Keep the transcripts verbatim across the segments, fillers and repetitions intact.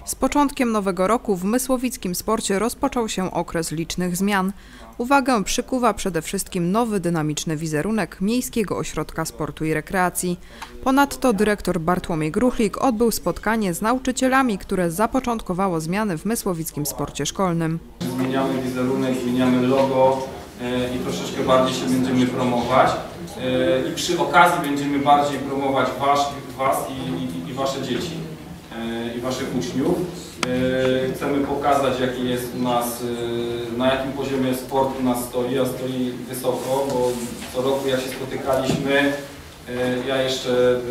Z początkiem nowego roku w mysłowickim sporcie rozpoczął się okres licznych zmian. Uwagę przykuwa przede wszystkim nowy dynamiczny wizerunek Miejskiego Ośrodka Sportu i Rekreacji. Ponadto dyrektor Bartłomiej Gruchlik odbył spotkanie z nauczycielami, które zapoczątkowało zmiany w mysłowickim sporcie szkolnym. Zmieniamy wizerunek, zmieniamy logo i troszeczkę bardziej się będziemy promować. I przy okazji będziemy bardziej promować was, was i, i, i wasze dzieci i waszych uczniów. Chcemy pokazać, jaki jest u nas, na jakim poziomie sport u nas stoi, a stoi wysoko, bo co roku jak się spotykaliśmy, ja jeszcze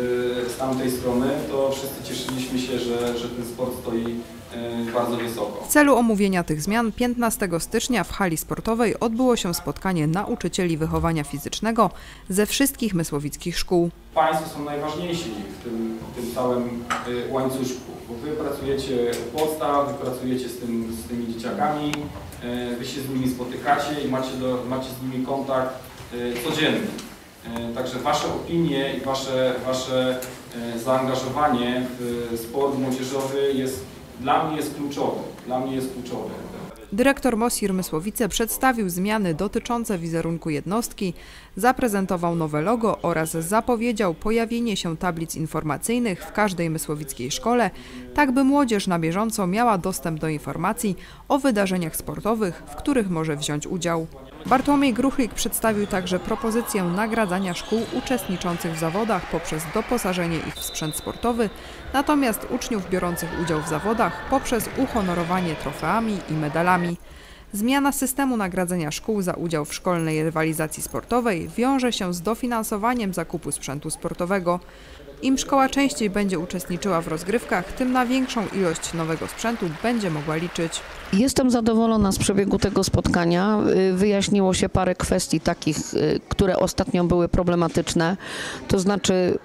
z tamtej strony, to wszyscy cieszyliśmy się, że, że ten sport stoi bardzo wysoko. W celu omówienia tych zmian piętnastego stycznia w hali sportowej odbyło się spotkanie nauczycieli wychowania fizycznego ze wszystkich mysłowickich szkół. Państwo są najważniejsi w tym, w tym całym łańcuszku, bo wy pracujecie u podstaw, wy pracujecie z, tym, z tymi dzieciakami, wy się z nimi spotykacie i macie, do, macie z nimi kontakt codzienny. Także wasze opinie i wasze, wasze zaangażowanie w sport młodzieżowy jest, dla mnie jest kluczowe. Dla mnie jest kluczowe. Dyrektor MOSiR Mysłowice przedstawił zmiany dotyczące wizerunku jednostki, zaprezentował nowe logo oraz zapowiedział pojawienie się tablic informacyjnych w każdej mysłowickiej szkole, tak by młodzież na bieżąco miała dostęp do informacji o wydarzeniach sportowych, w których może wziąć udział. Bartłomiej Gruchlik przedstawił także propozycję nagradzania szkół uczestniczących w zawodach poprzez doposażenie ich w sprzęt sportowy, natomiast uczniów biorących udział w zawodach poprzez uhonorowanie trofeami i medalami. Zmiana systemu nagradzania szkół za udział w szkolnej rywalizacji sportowej wiąże się z dofinansowaniem zakupu sprzętu sportowego. Im szkoła częściej będzie uczestniczyła w rozgrywkach, tym na większą ilość nowego sprzętu będzie mogła liczyć. Jestem zadowolona z przebiegu tego spotkania. Wyjaśniło się parę kwestii takich, które ostatnio były problematyczne, to znaczy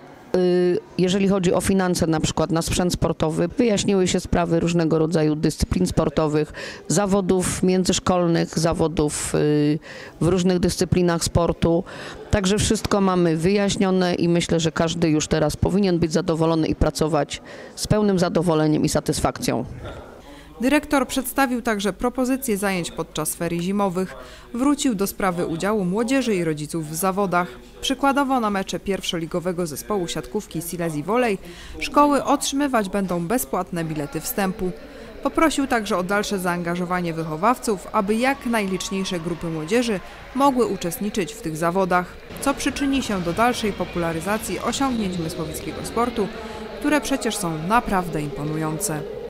jeżeli chodzi o finanse na przykład na sprzęt sportowy, wyjaśniły się sprawy różnego rodzaju dyscyplin sportowych, zawodów międzyszkolnych, zawodów w różnych dyscyplinach sportu. Także wszystko mamy wyjaśnione i myślę, że każdy już teraz powinien być zadowolony i pracować z pełnym zadowoleniem i satysfakcją. Dyrektor przedstawił także propozycje zajęć podczas ferii zimowych. Wrócił do sprawy udziału młodzieży i rodziców w zawodach. Przykładowo na mecze pierwszoligowego zespołu siatkówki Silesia Volley szkoły otrzymywać będą bezpłatne bilety wstępu. Poprosił także o dalsze zaangażowanie wychowawców, aby jak najliczniejsze grupy młodzieży mogły uczestniczyć w tych zawodach, co przyczyni się do dalszej popularyzacji osiągnięć mysłowickiego sportu, które przecież są naprawdę imponujące.